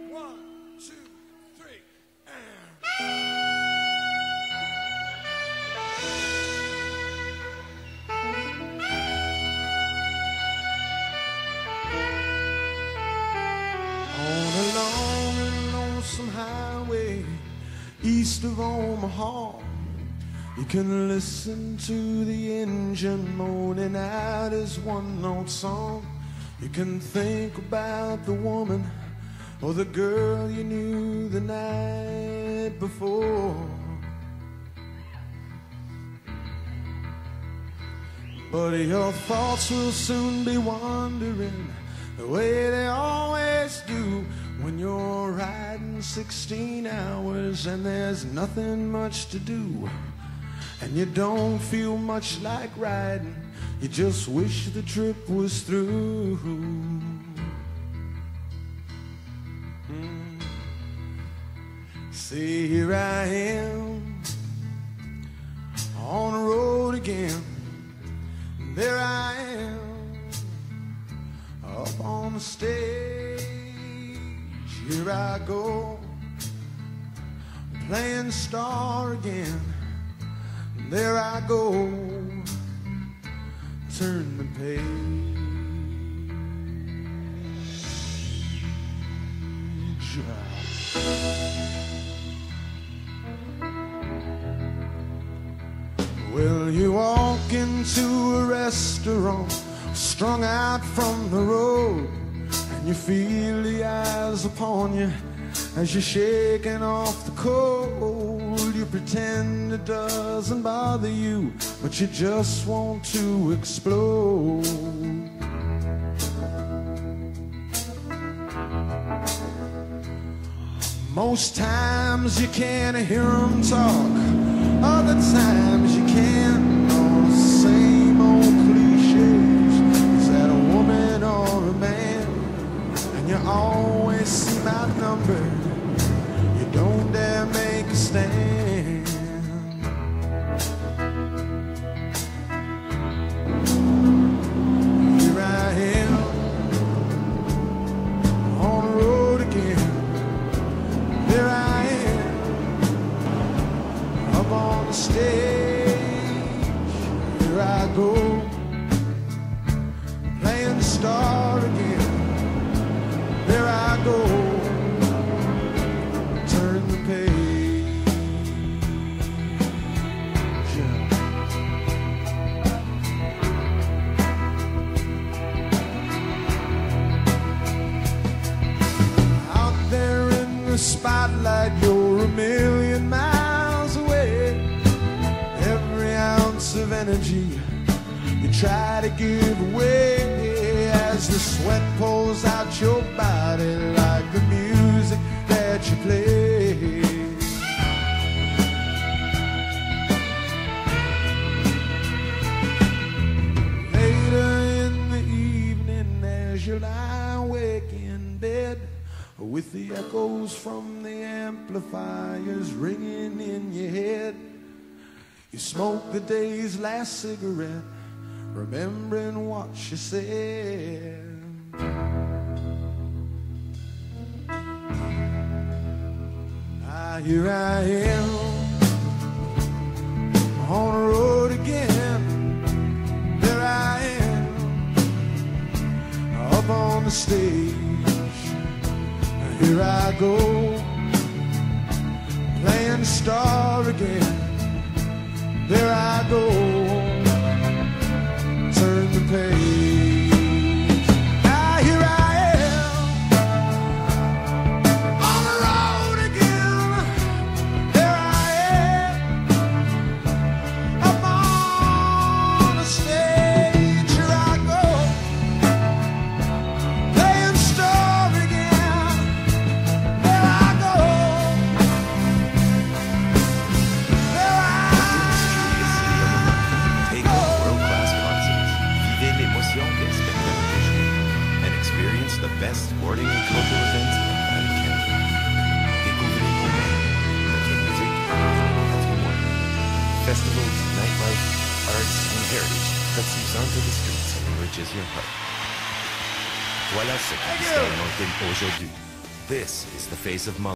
One, two, three. On a long and lonesome highway east of Omaha, you can listen to the engine moaning out his one-note song. You can think about the woman or the girl you knew the night before. But your thoughts will soon be wandering the way they always do when you're riding 16 hours and there's nothing much to do. And you don't feel much like riding, you just wish the trip was through. See, here I am on the road again. There I am up on the stage. Here I go playing star again. There I go, turn the page. Well, you walk into a restaurant, strung out from the road, and you feel the eyes upon you as you're shaking off the cold. You pretend it doesn't bother you, but you just want to explode. Most times you can't hear them talk, other times you can. All the same old cliches. Is that a woman or a man? And you always seem outnumbered. You don't dare make a stand. Here I am on the road again. There I am up on the stage. Here I go playing the star again. There I go, turn the page. Out there in the spotlight, you're a million miles away. Every ounce of energy you try to give away as the sweat pulls out your body like the music that you play. Later in the evening as you lie awake in bed with the echoes from the amplifiers ringing in your head, you smoke the day's last cigarette, remembering what you said. Here I am on the road again. There I am up on the stage. Here I go playing star again. There I go, turn the page. Here I am on the road again. There I am up on the stage. Here I go playing star again. There I go. There I the best sporting and cultural events in Canada. Découvrez vous-même notre musique et notre patrimoine. Festivals, nightlife, arts and heritage that seeps onto the streets and enriches your heart. Voilà ce qui vous a manqué aujourd'hui. This is the face of Mullen.